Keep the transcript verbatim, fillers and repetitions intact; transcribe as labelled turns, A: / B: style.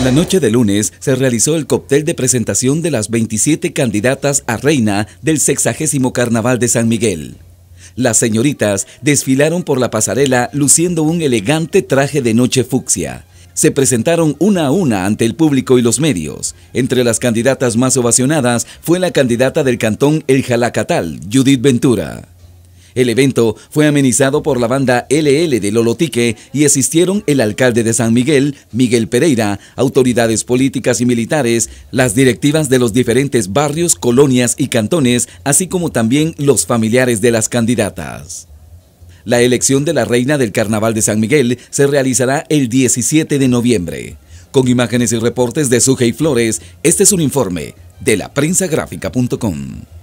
A: La noche de lunes se realizó el cóctel de presentación de las veintisiete candidatas a reina del sexagésimo Carnaval de San Miguel. Las señoritas desfilaron por la pasarela luciendo un elegante traje de noche fucsia. Se presentaron una a una ante el público y los medios. Entre las candidatas más ovacionadas fue la candidata del cantón El Jalacatal, Judith Ventura. El evento fue amenizado por la banda L L de Lolotique y asistieron el alcalde de San Miguel, Miguel Pereira, autoridades políticas y militares, las directivas de los diferentes barrios, colonias y cantones, así como también los familiares de las candidatas. La elección de la reina del Carnaval de San Miguel se realizará el diecisiete de noviembre. Con imágenes y reportes de Sujei Flores, este es un informe de la prensa gráfica punto com.